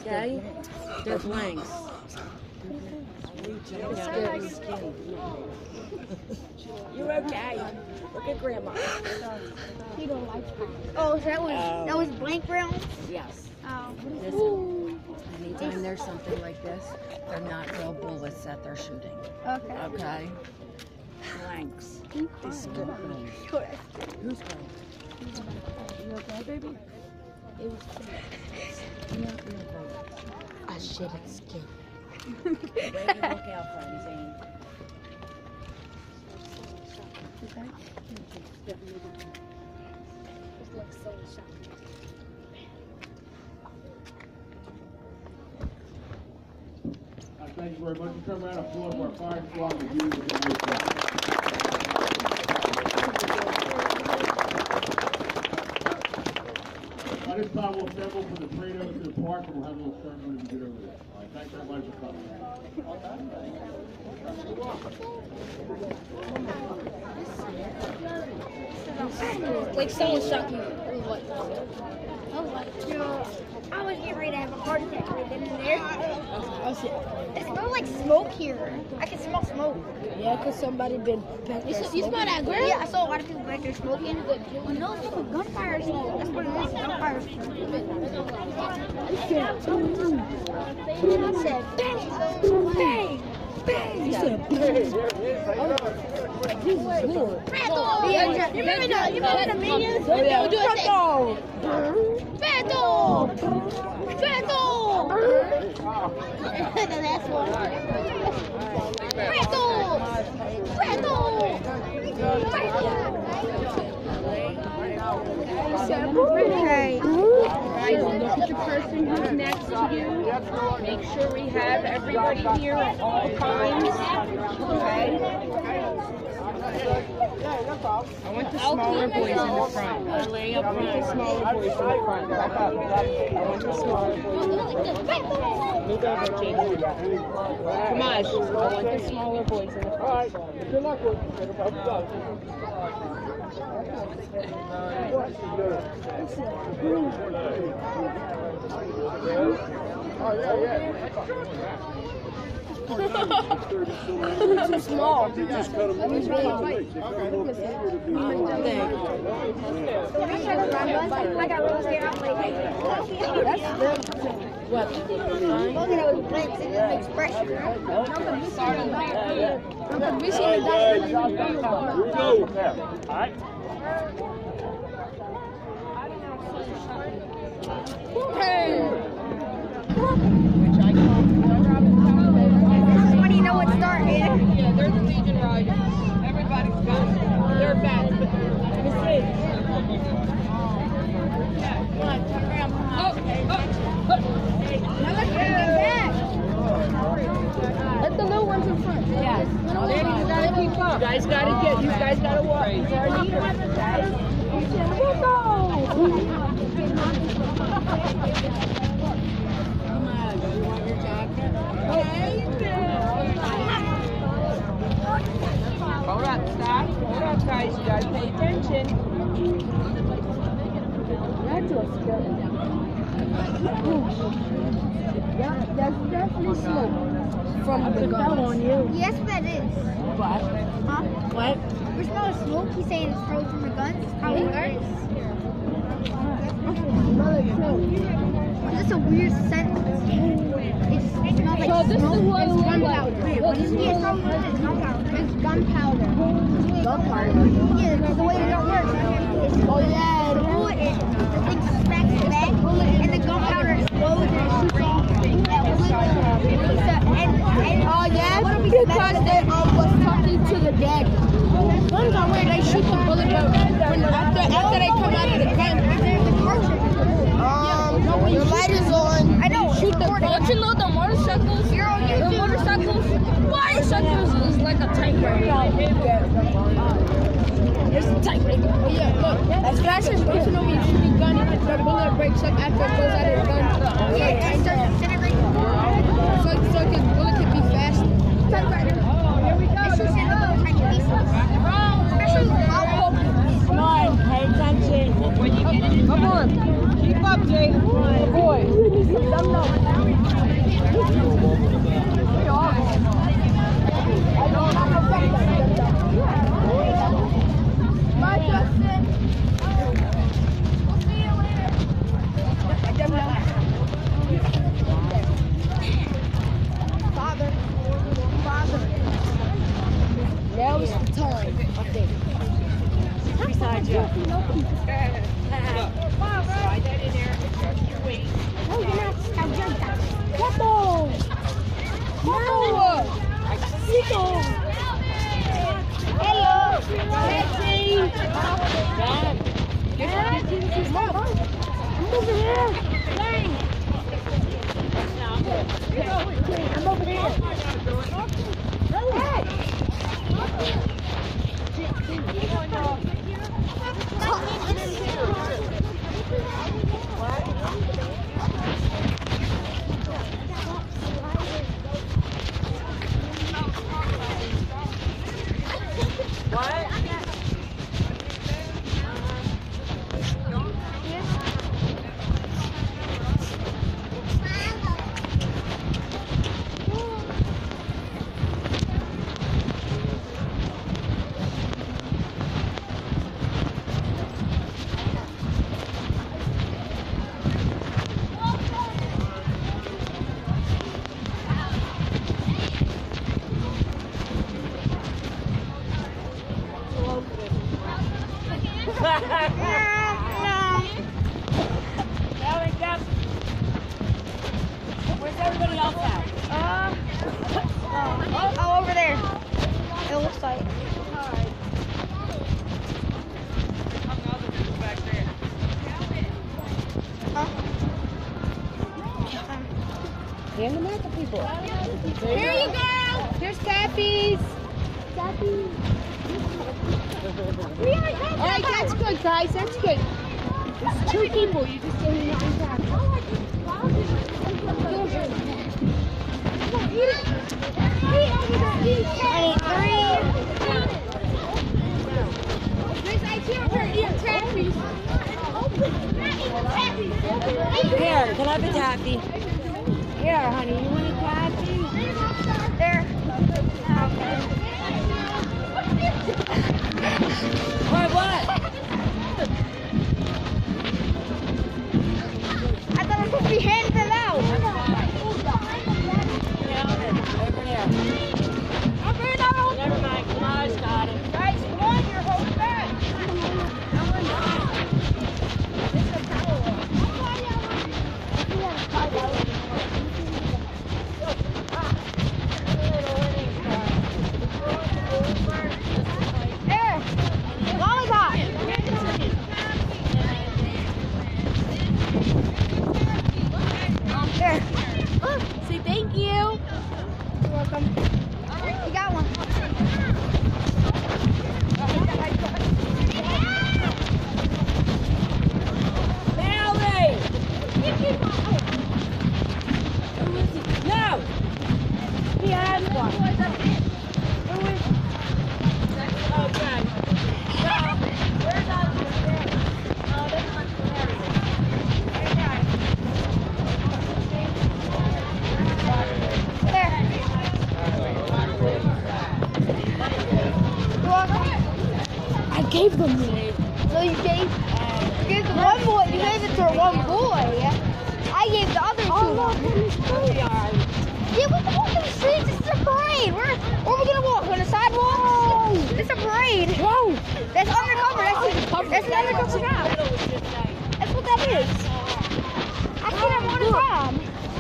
Okay? They're blanks. You're okay. Look at Grandma. You don't like that. Oh, so that was blank rounds? Yes. Oh. Listen, anytime there's something like this, they're not real bullets that they're shooting. Okay. Okay? Blanks. Who's going? You okay, baby? It was I shit at skin. Way to look out for him, Zane. Okay? It looks so shocking. Thank you very much. We turn around and pull up our fire squad review. By this time, we'll assemble for the parade over to the park, and we'll have a little ceremony when we get over there. All right, thanks everybody for coming. Like someone shot you. I was getting ready to have a heart attack right then and there. It smells like smoke here. I can smell smoke. Yeah, because somebody been back there. You smell that grill? Yeah, I saw a lot of people back there smoking. No, it's like gunfire smoke. That's what it is, gunfire smoke. It said bang, bang, bang. He said bang. Jesus Lord. Beto! You remember the minions? Beto! Beto! The last one. Beto! Okay. Guys, look at the person who's next to you. Make sure we have everybody here at all times. Okay? I want the smaller boys in the front. I want the smaller boys in the front. Back up. I want the smaller boys in the front. Move over, James. Kamaj, I want the smaller boys in the front. All right. Good luck with Too small. Just cut them loose. I got really scared. I'm like, What? looking at those blinks, it just makes pressure. Here we go. All right. When you know what's starting. Yeah, they're the Legion Riders. Everybody's got their bats, but let me see. Let the little ones in front. Yeah. You guys gotta walk. Hold up, stop. Hold up, guys. You gotta pay attention. That's what's good. Yeah, that's definitely smoke from the gun on you. Yes, that is. What? Huh? What? We're smelling smoke. He's saying it's probably from the guns. It's probably ours. That's a weird scent. It smells like So this smoke. is what it It's looks gunpowder. like. Well, this is gunpowder. It's gunpowder. Yeah, the way it works. Oh yeah. The bullet, the thing smacks back, and the gunpowder explodes and it shoots off. Oh yeah, because they was talking to the dead. Guns are where they shoot the bullet, but after they come out of the gun. Your light is on. I know. Shoot the. Don't you know the motorcycles? You're on The YouTube. motorcycles is like a typewriter. It's a typewriter. Oh yeah, look. As fast as you know, you shoot the gun, the bullet breaks up after it goes out of the gun. Yeah, it starts disintegrating. So the bullet can be fast. Typewriter. Here we go. It shoots in little tiny pieces. Especially lollipop pieces. Come on, pay attention. Come on. Keep up, Jay. Boy. Beside you. Slide that in there. Adjust your weight. No, you're not. Purple. Hello. Dad. I'm over here. I'm over here. Where's everybody else at? Oh, over there. It looks like. Hand them out to people. Here you go. Here's Taffy's. Alright, that's good, guys. That's good. There's 2 people. You just gave me one back. Here, can I have a taffy? Here, honey. You want a Taffy? There. What? I thought I was supposed to be handing them out. Over there. Never mind. Kamaj got it. Guys, come on, you're holding back. There. Lollipop. There. Say thank you. You're welcome. You got one. Mallie! No! He has one. Oh, God. Where's all the Oh, this one's from There. You're welcome. I gave them one. So you gave one boy, you gave it to one boy. I gave the other two. Yeah, we can walk in the streets. This is a parade. Where are we gonna walk? On the sidewalk? It's a parade. Whoa. That's undercover. That's an undercover job. That's what that is. I see them all the time.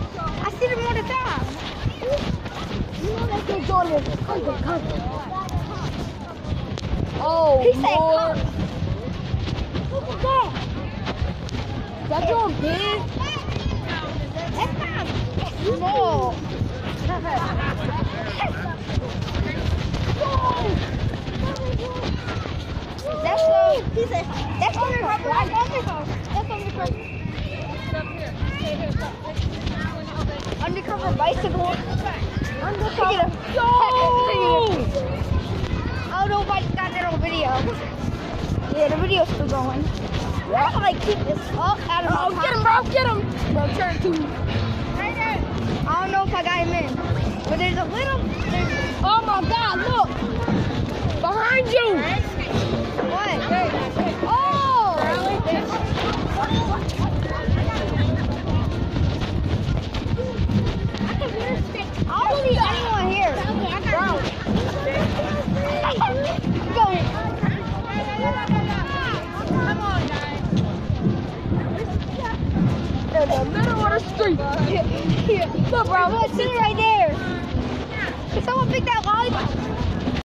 You know that kid's on this. Come. Oh, He said, more. come. Look at that. That's all big. That's not small. That's undercover. That's undercover. Undercover bicycle. Undercover. Yo! Oh, nobody's got that on video. Yeah, the video's still going. How do I keep this up out of my pocket? Get him. Bro, turn 2. I don't know if I got him in. But there's a little... Oh, my God, look. Behind you. What? Oh! I don't see anyone here. Look, bro, look, sit right there. Can someone pick that lollipop?